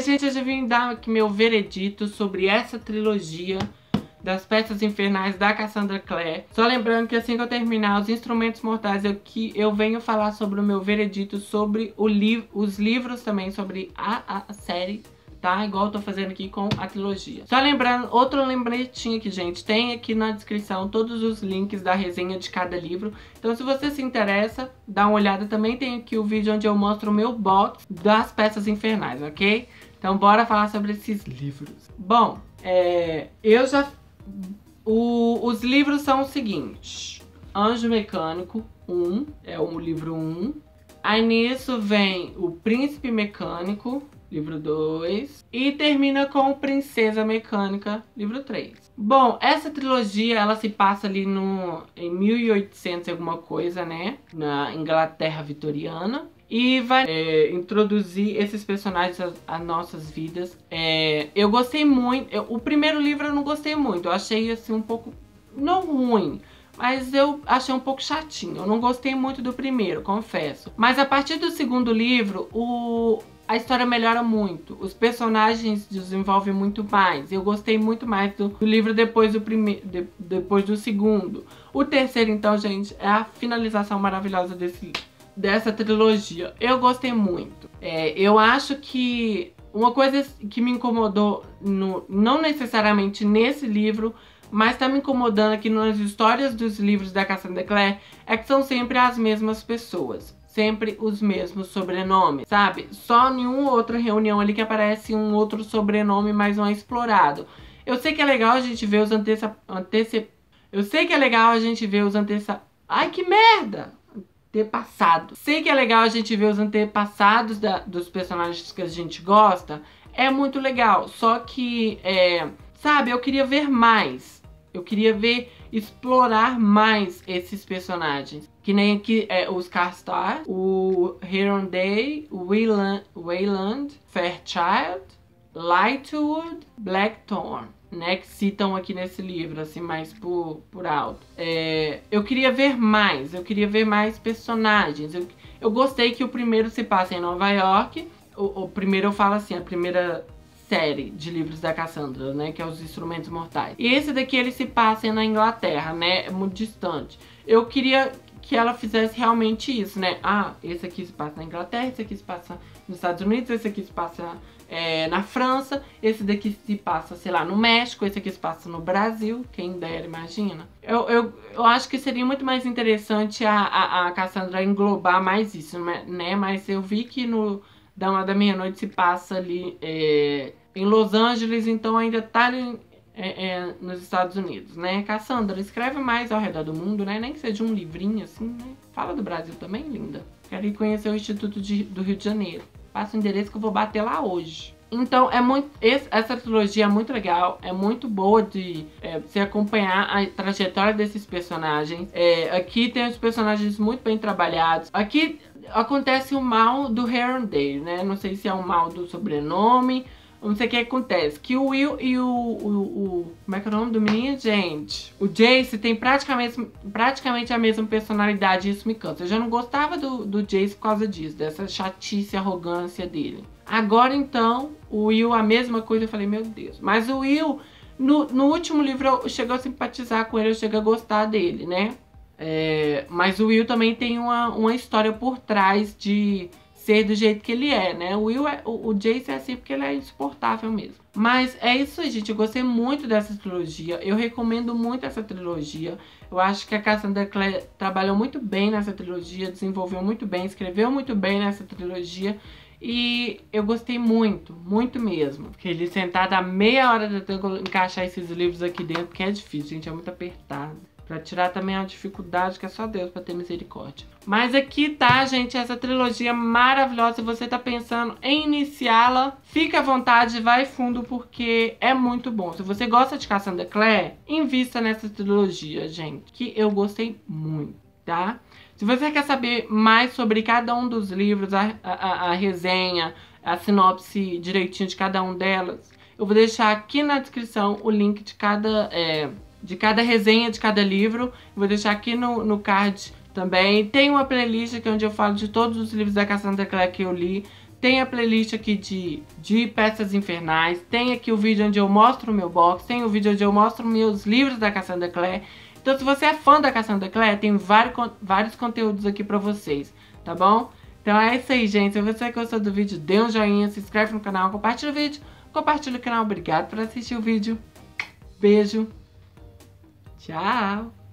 gente, eu já vim dar aqui meu veredito sobre essa trilogia das Peças Infernais da Cassandra Clare. Só lembrando que assim que eu terminar Os Instrumentos Mortais, eu venho falar sobre o meu veredito sobre os livros também, sobre a série, tá? Igual eu tô fazendo aqui com a trilogia. Só lembrando, outro lembretinho aqui, gente. Tem aqui na descrição todos os links da resenha de cada livro. Então, se você se interessa, dá uma olhada. Também tem aqui o vídeo onde eu mostro o meu box das Peças Infernais, ok? Então, bora falar sobre esses livros. Bom, os livros são os seguintes. Anjo Mecânico 1, é o livro 1. Aí nisso vem o Príncipe Mecânico, livro 2. E termina com Princesa Mecânica, livro 3. Bom, essa trilogia, ela se passa ali em 1800 e alguma coisa, né? Na Inglaterra vitoriana. E vai introduzir esses personagens às nossas vidas. Eu gostei muito. O primeiro livro eu não gostei muito. Eu achei assim um pouco, não ruim, mas eu achei um pouco chatinho. Eu não gostei muito do primeiro, confesso. Mas a partir do segundo livro, a história melhora muito. Os personagens desenvolvem muito mais. Eu gostei muito mais do livro depois do segundo. O terceiro, então, gente, é a finalização maravilhosa dessa trilogia. Eu gostei muito. Eu acho que uma coisa que me incomodou, não necessariamente nesse livro, mas tá me incomodando aqui nas histórias dos livros da Cassandra Clare, é que são sempre as mesmas pessoas. Sempre os mesmos sobrenomes, sabe? Só em uma outra reunião ali que aparece um outro sobrenome mais não explorado. Eu sei que é legal a gente ver os Ai, que merda! Antepassados. Sei que é legal a gente ver os antepassados dos personagens que a gente gosta. É muito legal. Só que, sabe, eu queria ver mais. Eu queria explorar mais esses personagens. Que nem aqui os Karstark, o Hirondale, o Wayland, Fairchild, Lightwood, Blackthorn, né, que citam aqui nesse livro, assim, mais por alto. Eu queria ver mais personagens. Eu gostei que o primeiro se passa em Nova York. O primeiro eu falo assim, a primeira série de livros da Cassandra, né, que é Os Instrumentos Mortais. E esse daqui ele se passa na Inglaterra, né, é muito distante. Eu queria que ela fizesse realmente isso, né? Esse aqui se passa na Inglaterra, esse aqui se passa nos Estados Unidos, esse aqui se passa na França, esse daqui se passa, sei lá, no México, esse aqui se passa no Brasil, quem dera, imagina. Eu acho que seria muito mais interessante a Cassandra englobar mais isso, né? Mas eu vi que no Dama da Meia-Noite se passa ali em Los Angeles, então ainda tá nos Estados Unidos, né? Cassandra, escreve mais ao redor do mundo, né? Nem que seja um livrinho assim, né? Fala do Brasil também, linda. Quero ir conhecer o Instituto do Rio de Janeiro. Passa o endereço que eu vou bater lá hoje. Então, essa trilogia é muito legal, é muito boa de você acompanhar a trajetória desses personagens. Aqui tem os personagens muito bem trabalhados. Aqui acontece o mal do Hirondale, né? Não sei se é o mal do sobrenome, não sei o que acontece. Que o Will e como é que é o nome do menino, gente? O Jace tem praticamente a mesma personalidade, e isso me cansa. Eu já não gostava do Jace por causa disso, dessa chatice e arrogância dele. Agora, então, o Will, a mesma coisa, eu falei, meu Deus. Mas o Will, no último livro, eu chego a simpatizar com ele, eu chego a gostar dele, né? Mas o Will também tem uma história por trás de ser do jeito que ele é, né? O Jace é assim porque ele é insuportável mesmo. Mas é isso aí, gente. Eu gostei muito dessa trilogia. Eu recomendo muito essa trilogia. Eu acho que a Cassandra Clare trabalhou muito bem nessa trilogia, desenvolveu muito bem, escreveu muito bem nessa trilogia. E eu gostei muito, muito mesmo. Fiquei ali sentada há meia hora tentando encaixar esses livros aqui dentro, porque é difícil, gente, é muito apertado. Pra tirar também a dificuldade que é só Deus pra ter misericórdia. Mas aqui tá, gente, essa trilogia maravilhosa. Se você tá pensando em iniciá-la, fica à vontade, vai fundo, porque é muito bom. Se você gosta de Cassandra Clare, invista nessa trilogia, gente, que eu gostei muito, tá? Se você quer saber mais sobre cada um dos livros, a resenha, a sinopse direitinho de cada um delas, eu vou deixar aqui na descrição o link de cada resenha de cada livro. Vou deixar aqui no card também. Tem uma playlist aqui onde eu falo de todos os livros da Cassandra Clare que eu li. Tem a playlist aqui de Peças Infernais. Tem aqui o vídeo onde eu mostro o meu box. Tem o vídeo onde eu mostro meus livros da Cassandra Clare. Então, se você é fã da Cassandra Clare, tem vários conteúdos aqui pra vocês, tá bom? Então é isso aí, gente. Se você gostou do vídeo, dê um joinha, se inscreve no canal, compartilha o vídeo. Compartilha o canal. Obrigado por assistir o vídeo. Beijo. Tchau.